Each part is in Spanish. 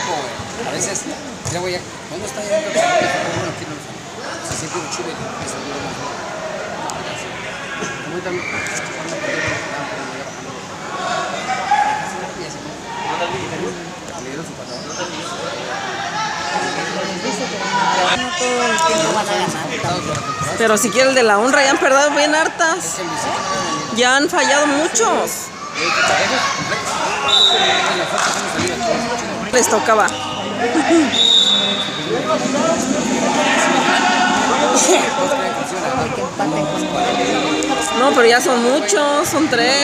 poco, güey. A veces, mira, güey, ¿cuándo está yendo? Bueno, aquí no lo sé. Se siente un chive que empieza a durar más. Muy también. Pero si quiere el de la honra, ya han perdido bien hartas. Ya han fallado muchos. Les tocaba. No, pero ya son muchos, son 3.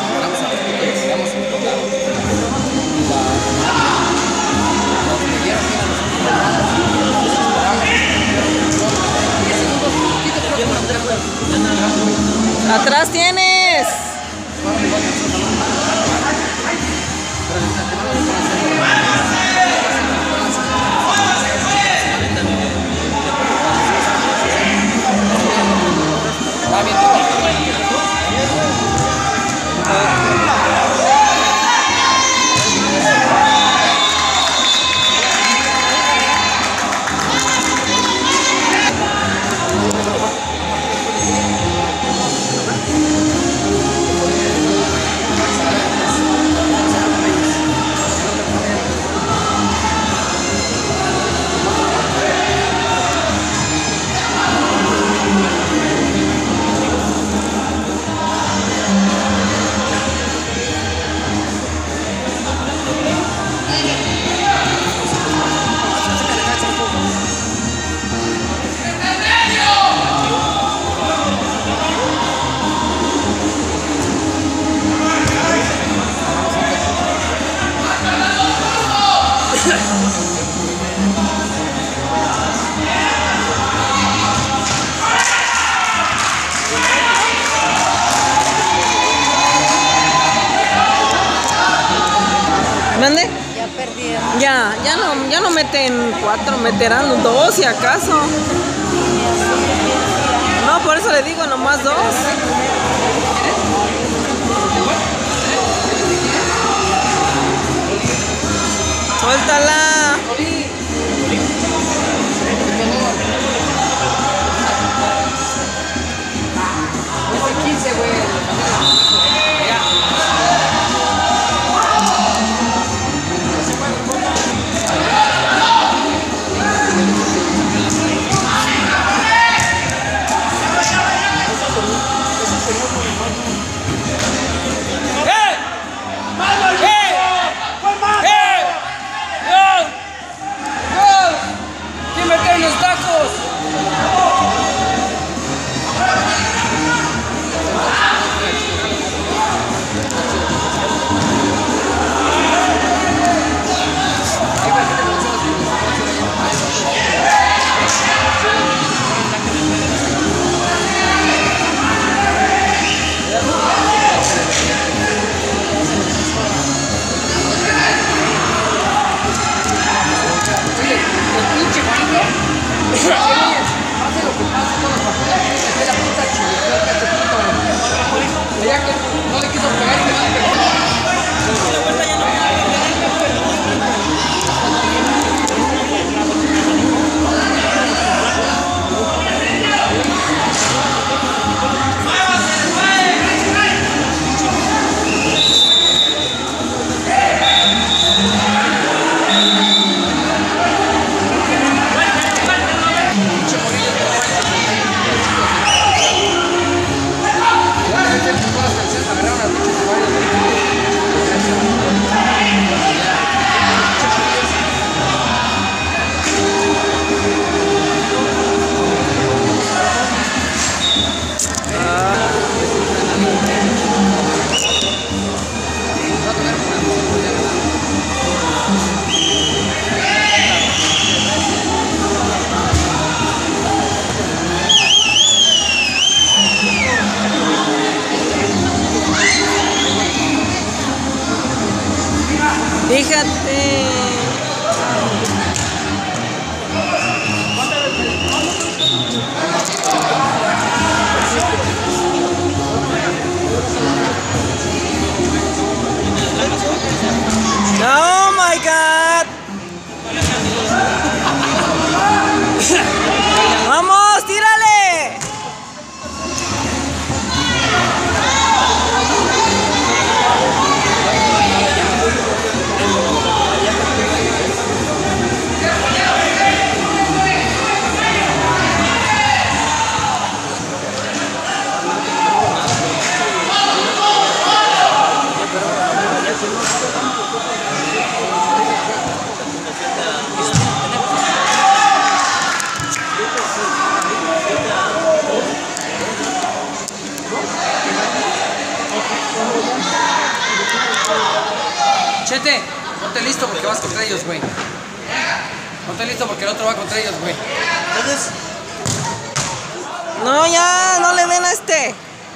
Atrás tienes. ¿Mande? Ya perdieron. Ya no meten 4, meterán 2 si acaso. No, por eso le digo nomás 2. Suéltala. Es 15, güey. No le quiso pegar y me va a Fíjate. Oh my God. Chete, ponte listo porque vas contra ellos, güey. Ponte listo porque el otro va contra ellos, güey. Entonces... No, ya, no le den a este.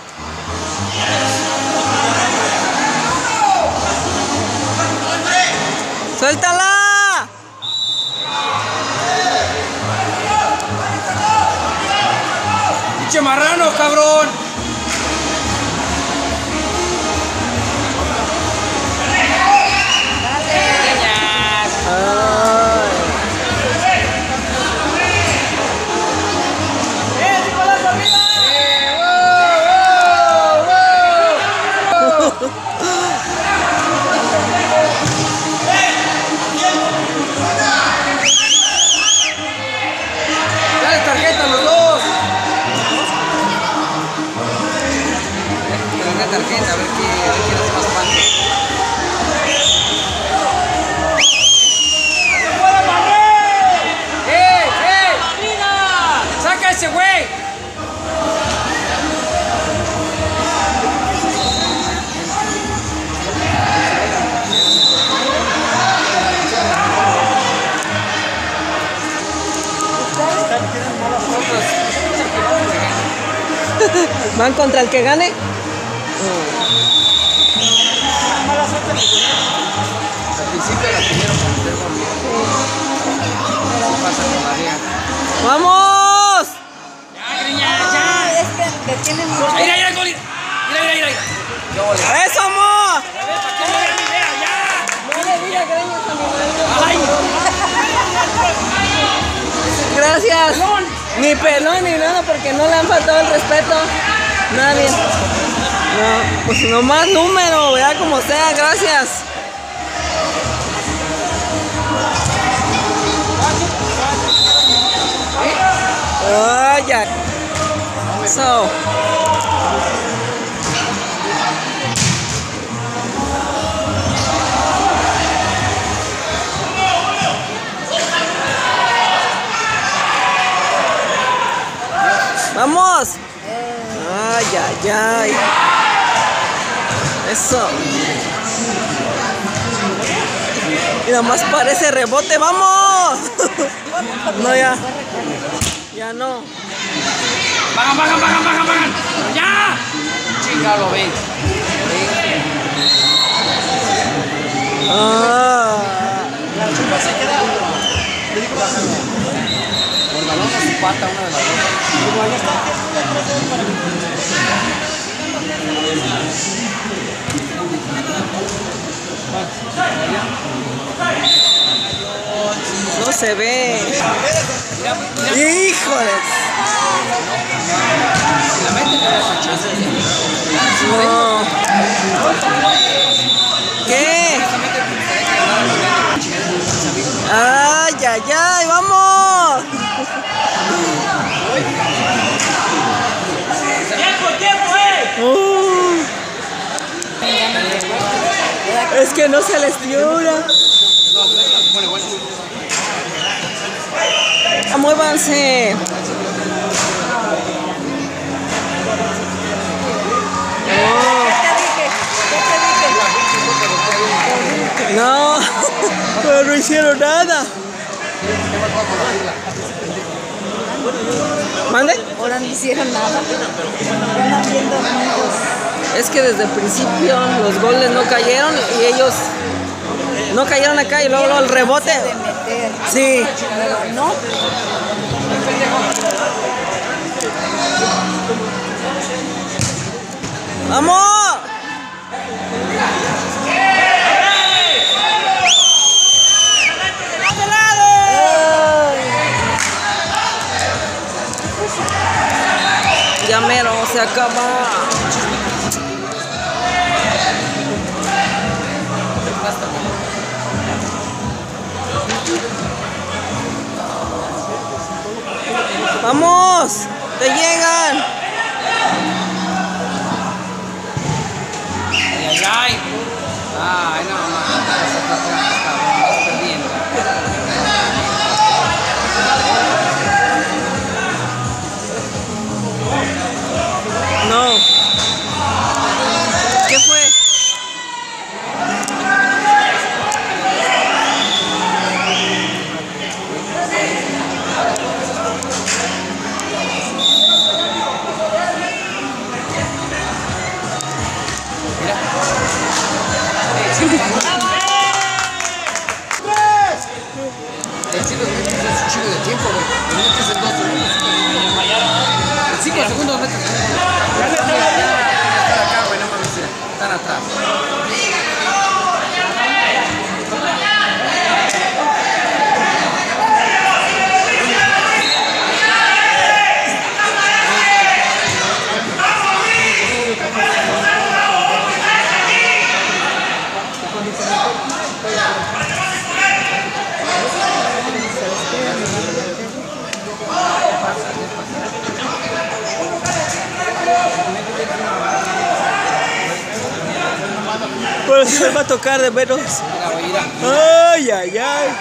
¡Suéltala! ¡Pinche marrano, cabrón! Dale tarjeta a los dos. Dale tarjeta, a ver quién hace más falta. ¡Saca ese güey! ¿Van contra el que gane? Al principio la tuvieron con el termo. ¿Qué pasa con María? ¡Vamos! ¡Ya, Griña, ya! Es que le tienen mucho. ¡Mira, mira, Goli! ¡Mira! ¡Eso, amor! ¿Para qué no vean mi idea? ¡Ya! No le digas greñas a mi marido. ¡Ay! Gracias. Ni pelón ni nada porque no le han faltado el respeto. Nadie. No, pues nomás número, vea como sea, gracias. Ay, ya. So. ¡Vamos! ¡Ay! Eso. Y nada más parece rebote, ¡vamos! No, ya. Ya no. ¡Bajan! ¡Ya! Chica, lo ven. La chupa se queda. Le digo, por balón o su pata, una de las dos. Digo, ahí está. No se ve. ¡Híjoles! No. ¿Qué? ¡Ay! ¡Vamos! Es que no se les dio ahora. ¡Muévanse! No, pero no hicieron nada. ¿Mande? Ahora no hicieron nada. Están bien dormidos. Es que desde el principio los goles no cayeron y ellos no cayeron acá y luego el rebote. De meter. Sí. Pero no. ¡Vamos! Ya mero se acaba. ¡Vamos! ¡Te llegan! ¡Ay! ¡Ay, no, vas perdiendo! No. ¿Qué fue? El chino es un chingo de tiempo, güey. Lo metes en 2 segundos. En 5 segundos lo metes. Ya están acá, güey, no mames. Están atrás. Pero se les va a tocar de veros. Ay, ay, ay.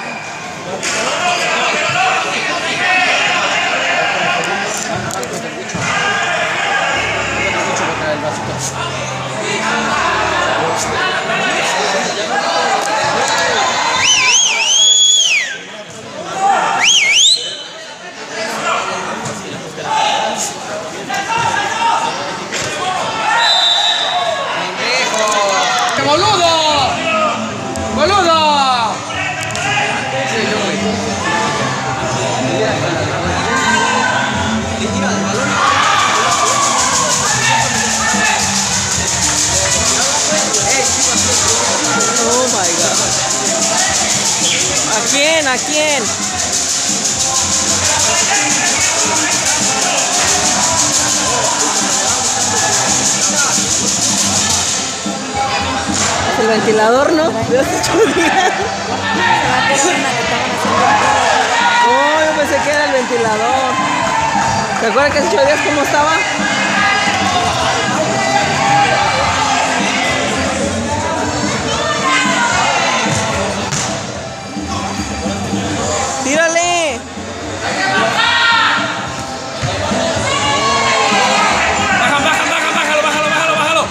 ¡Boludo! ¡Boludo! Oh my God. ¿A quién? ¿A quién? El ventilador, ¿no? De hace 8 días. Oh, yo pensé que era el ventilador. ¿Te acuerdas que hace 8 días cómo estaba? ¡Tírale! ¡Bájalo!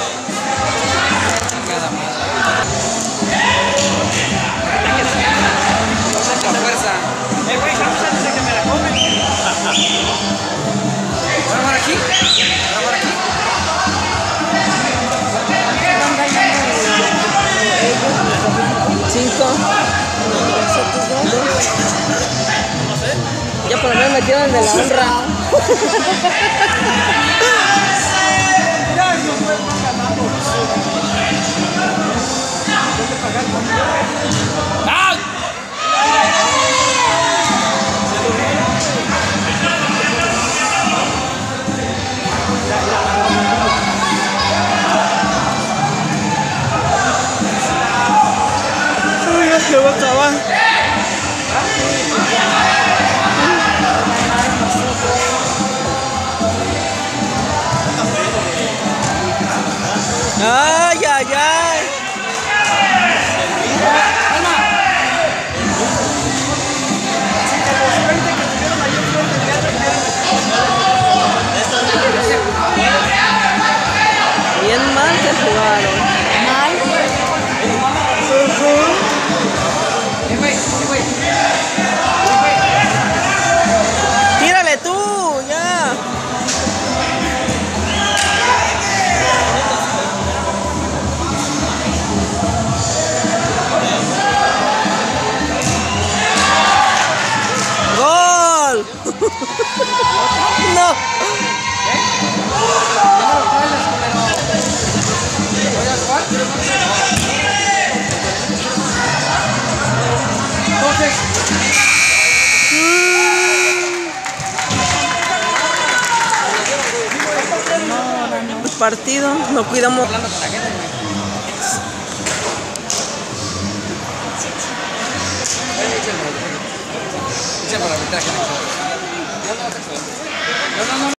Mucha fuerza. Güey, estamos antes de que me la comen. ¿Ahora por aquí? 5. Ya por lo menos metieron el de la honra. ¡Ah! Uy, ya se va a acabar. Ay, ay, ay. Bien mal que jugaron. Tírale tú, ya. ¡Gol! No. El partido, no cuidamos. Hablando con la gente, güey. Échale para la ventaja. No.